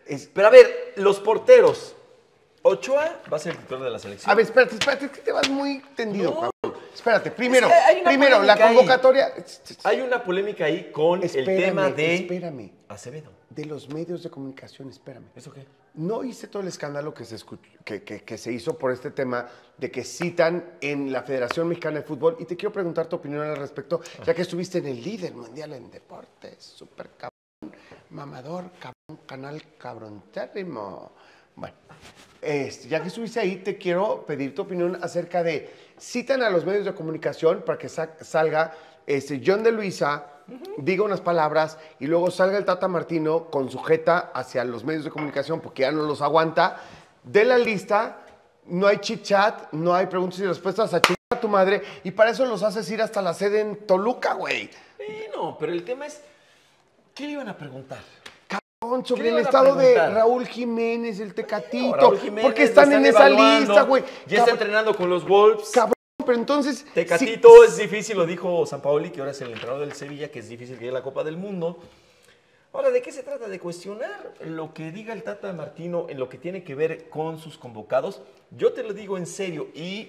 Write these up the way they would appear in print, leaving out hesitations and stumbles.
Pero a ver, los porteros. Ochoa va a ser el titular de la selección. A ver, espérate, es que te vas muy tendido, No. cabrón. Espérate, primero, polémica la convocatoria. Hay una polémica ahí con el tema de Espérame. Acevedo. De los medios de comunicación, espérame. ¿Eso qué? No hice todo el escándalo que se hizo por este tema de que citan en la Federación Mexicana de Fútbol. Y te quiero preguntar tu opinión al respecto, ya que estuviste en el líder mundial en deportes. Súper cabrón, mamador, cabrón, canal cabrontérrimo. Bueno, ya que estuviste ahí, te quiero pedir tu opinión acerca de, citan a los medios de comunicación para que salga John de Luisa, diga unas palabras y luego salga el Tata Martino con su jeta hacia los medios de comunicación porque ya no los aguanta. De la lista, no hay chit chat, no hay preguntas y respuestas, a chingar a tu madre, y para eso los haces ir hasta la sede en Toluca, güey. No, pero el tema es, ¿qué le iban a preguntar? Sobre el estado de Raúl Jiménez, el Tecatito. Raúl Jiménez, porque están en esa lista, güey. Ya está entrenando con los Wolves. Cabrón, pero entonces... Tecatito es difícil, lo dijo Sampaoli, que ahora es el entrenador del Sevilla, que es difícil que llegue a la Copa del Mundo. Ahora, ¿de qué se trata? De cuestionar lo que diga el Tata Martino en lo que tiene que ver con sus convocados. Yo te lo digo en serio, y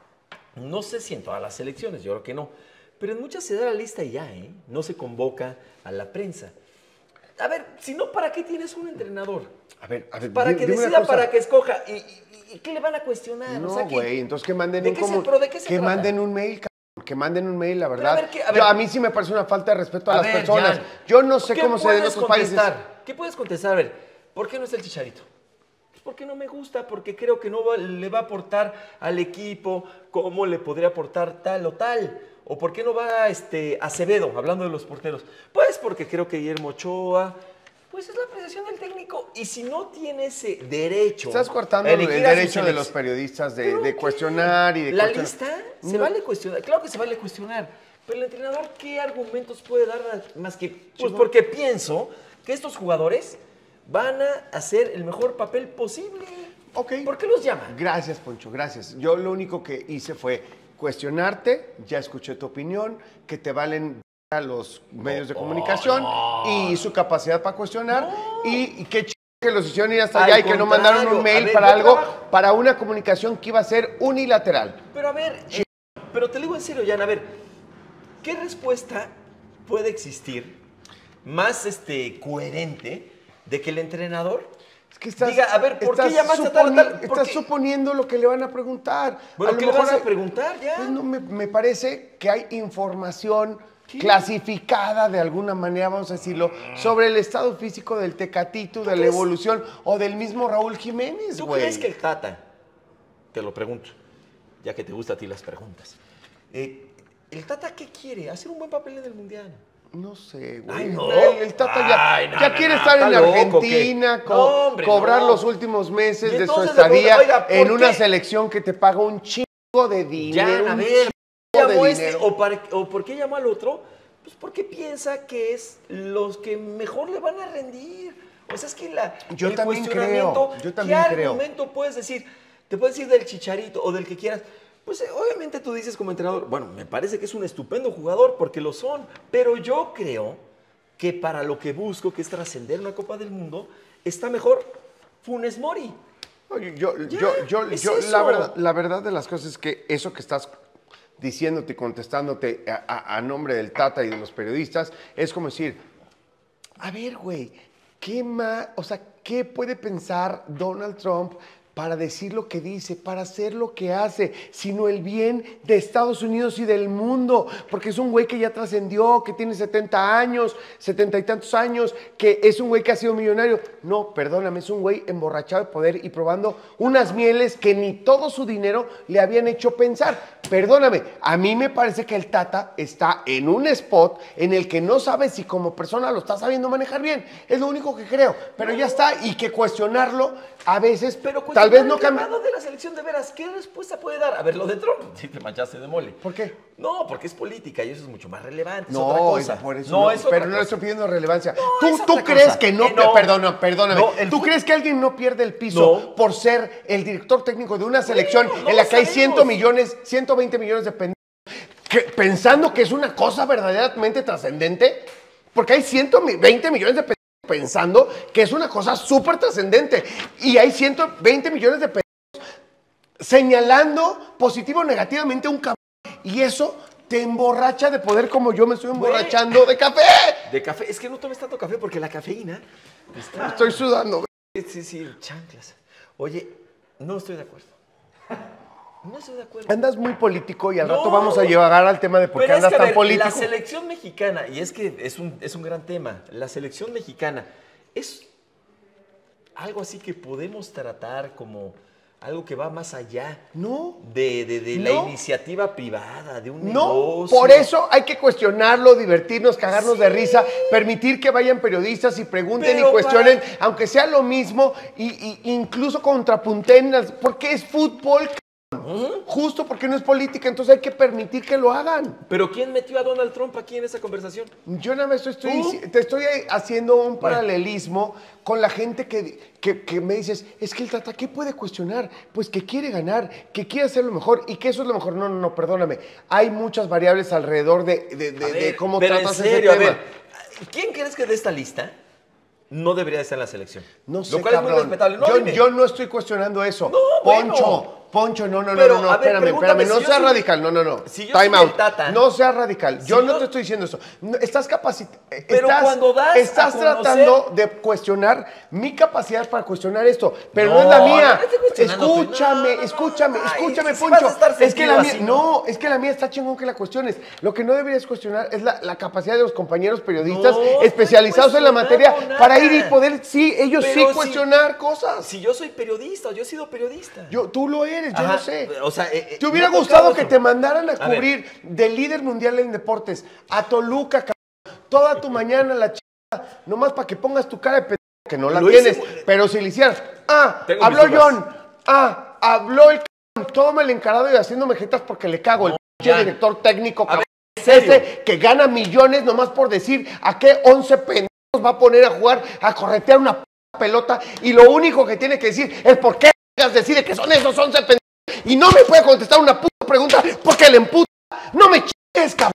no sé si en todas las selecciones, yo creo que no, pero en muchas se da la lista y ya, ¿eh? No se convoca a la prensa. A ver, si no, ¿para qué tienes un entrenador? A ver, para que decida, para que escoja. ¿Y qué le van a cuestionar? No, o sea, güey, entonces que manden ¿de qué se trata? manden un mail, cabrón, que manden un mail, la verdad. A ver, a mí sí me parece una falta de respeto a las personas. Jan, yo no sé cómo se den otros países. ¿Qué puedes contestar? A ver, ¿por qué no está el Chicharito? Pues porque no me gusta, porque creo que no le va a aportar al equipo como le podría aportar tal o tal. ¿O por qué no va Acevedo, hablando de los porteros? Pues porque creo que Guillermo Ochoa, pues es la apreciación del técnico. Y si no tiene ese derecho... Estás cortando el derecho de los periodistas de cuestionar y de ¿La cuestionar. lista? ¿Se vale cuestionar? Claro que se vale cuestionar. Pero el entrenador, ¿qué argumentos puede dar más que...? Pues porque pienso que estos jugadores van a hacer el mejor papel posible. Ok. ¿Por qué los llaman? Gracias, Poncho, gracias. Yo lo único que hice fue cuestionarte, ya escuché tu opinión, que te valen a los medios de comunicación y su capacidad para cuestionar y qué que los hicieron ir hasta allá y que no mandaron un mail para algo, para una comunicación que iba a ser unilateral. Pero a ver, pero te lo digo en serio, Jan, a ver, ¿qué respuesta puede existir más coherente de que el entrenador es que diga, a ver, ¿por qué llamaste a tal? Estás suponiendo lo que le van a preguntar. Bueno, ¿qué le vas a preguntar ya? Pues no, me parece que hay información clasificada de alguna manera, vamos a decirlo, sobre el estado físico del Tecatito, de la evolución o del mismo Raúl Jiménez, güey. ¿Tú crees que el Tata, te lo pregunto, ya que te gustan a ti las preguntas, el Tata qué quiere? ¿Hacer un buen papel en el Mundial? No sé, güey. Ay, no. El Tata ya quiere estar en Argentina, cobrar los últimos meses de su estadía en una selección que te paga un chingo de dinero. Ya, a ver, ¿o por qué llamó al otro? Pues porque piensa que es los que mejor le van a rendir. O sea, es que yo también creo. ¿Qué argumento puedes decir? Te puedes decir del Chicharito o del que quieras. Pues obviamente tú dices como entrenador, bueno, me parece que es un estupendo jugador porque lo son, pero yo creo que para lo que busco, que es trascender una Copa del Mundo, está mejor Funes Mori. Oye, la verdad de las cosas es que eso que estás diciéndote y contestándote a nombre del Tata y de los periodistas, es como decir, a ver, güey, ¿qué puede pensar Donald Trump para decir lo que dice, para hacer lo que hace, sino el bien de Estados Unidos y del mundo? Porque es un güey que ya trascendió, que tiene 70 años, 70 y tantos años, que es un güey que ha sido millonario. No, perdóname, es un güey emborrachado de poder y probando unas mieles que ni todo su dinero le habían hecho pensar. Perdóname, a mí me parece que el Tata está en un spot en el que no sabe si como persona lo está sabiendo manejar bien. Es lo único que creo, pero ya está, y que cuestionarlo a veces, pero tal vez no cambie. De la selección, de veras, ¿qué respuesta puede dar? A ver, lo de Trump, sí te manchaste de mole. ¿Por qué? No, porque es política y eso es mucho más relevante, no, es otra cosa. Por eso no, pero no le estoy pidiendo relevancia. ¿Tú crees cosa. Que no, perdóname, ¿tú crees que alguien no pierde el piso por ser el director técnico de una selección en la que hay 120 millones de pendejos, pensando que es una cosa verdaderamente trascendente? Porque hay 120 millones de pendejos pensando que es una cosa súper trascendente. Y hay 120 millones de pesos señalando positivo o negativamente a un cabrón. Y eso te emborracha de poder como yo me estoy emborrachando de café. De café. Es que no tomes tanto café porque la cafeína está... Estoy sudando. Sí, chanclas. Oye, no estoy de acuerdo. No estoy de acuerdo. Andas muy político y al rato vamos a llegar al tema de por qué andas tan político. La selección mexicana, y es que es un gran tema, la selección mexicana es algo así que podemos tratar como algo que va más allá de la iniciativa privada, de un negocio. Por eso hay que cuestionarlo, divertirnos, cagarnos de risa, permitir que vayan periodistas y pregunten y cuestionen, aunque sea lo mismo, y incluso contrapunten, porque es fútbol, justo porque no es política, entonces hay que permitir que lo hagan. ¿Pero quién metió a Donald Trump aquí en esa conversación? Yo nada más te estoy haciendo un paralelismo con la gente que me dices, es que el Tata, ¿qué puede cuestionar? Pues que quiere ganar, que quiere hacer lo mejor y que eso es lo mejor. No, perdóname. Hay muchas variables alrededor de cómo tratas ese tema. A ver, ¿quién crees que de esta lista no debería estar en la selección? No sé, lo cual cabrón. Es muy respetable. Yo no estoy cuestionando eso. No, Poncho, no, espérame, no seas radical, no. Si Time out. Tata, no seas radical, yo no te estoy diciendo eso. Estás capacitado, estás tratando de cuestionar mi capacidad para cuestionar esto, pero no es la mía. Escúchame, Poncho. Es que la mía, es que la mía está chingón que la cuestiones. Lo que no deberías cuestionar es la capacidad de los compañeros periodistas especializados en la materia para ir y poder, ellos cuestionar cosas. Si yo soy periodista, yo he sido periodista. Tú lo eres. Yo no sé. O sea, ¿te hubiera gustado que te mandaran a cubrir de líder mundial en deportes a Toluca, toda tu mañana la chica, nomás para que pongas tu cara de pendejo, que no la tienes, pero si le hicieras, habló John, habló el cabrón, todo el encarado y haciéndome jetas porque le cago, el director técnico, cabrón, ese que gana millones nomás por decir a qué 11 pendejos va a poner a jugar, a corretear una pelota, y lo único que tiene que decir es por qué decide que son esos 11 pendejos y no me puede contestar una puta pregunta porque le emputa. No me chingues, cabrón.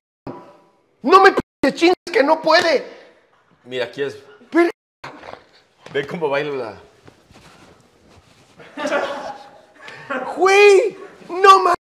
No me chingues que no puede. Mira, aquí es. Pero... Ve cómo baila Güey, no mames.